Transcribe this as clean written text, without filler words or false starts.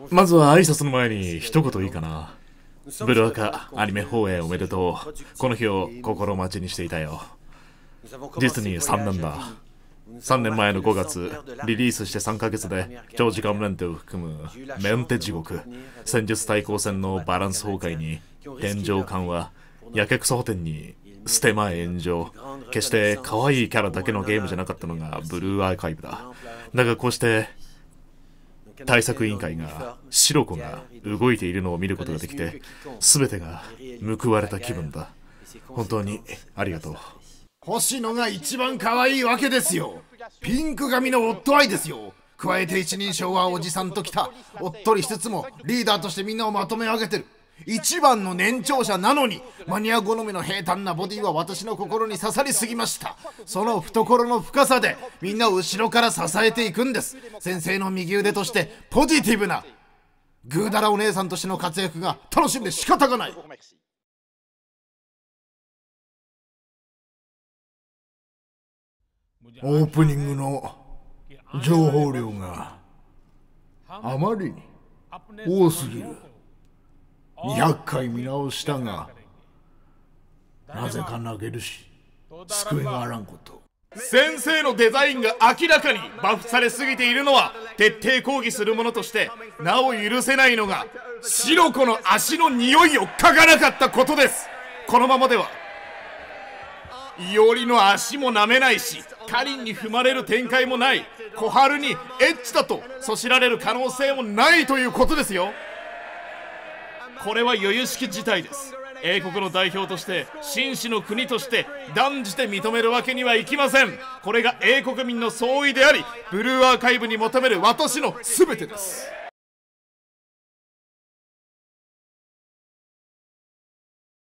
まずは挨拶の前に一言いいかな。ブルアカアニメ放映おめでとう。この日を心待ちにしていたよ。実に3年だ。3年前の5月、リリースして3ヶ月で長時間メンテを含むメンテ地獄、戦術対抗戦のバランス崩壊に天井緩和、やけくそ補填にステマ炎上、決して可愛いキャラだけのゲームじゃなかったのがブルーアーカイブだ。だがこうして対策委員会がシロコが動いているのを見ることができて、全てが報われた気分だ。本当にありがとう。 星野が一番可愛いわけですよ。ピンク髪の夫愛ですよ。加えて一人称はおじさんときた。おっとりしつつもリーダーとしてみんなをまとめ上げてる。一番の年長者なのにマニア好みの平坦なボディは私の心に刺さりすぎました。その懐の深さでみんなを後ろから支えていくんです。先生の右腕としてポジティブなグーダラお姉さんとしての活躍が楽しみで仕方がない。オープニングの情報量があまりに多すぎる。200回見直したがなぜか泣けるし救いがあらんこと。 先生のデザインが明らかにバフされすぎているのは徹底抗議する者としてなお許せないのがシロコの足の匂いを嗅がなかったことです。このままではイオリの足も舐めないしカリンに踏まれる展開もない、小春にエッチだとそしられる可能性もないということですよ。これは余裕式事態です。英国の代表として紳士の国として断じて認めるわけにはいきません。これが英国民の総意でありブルーアーカイブに求める私の全てです。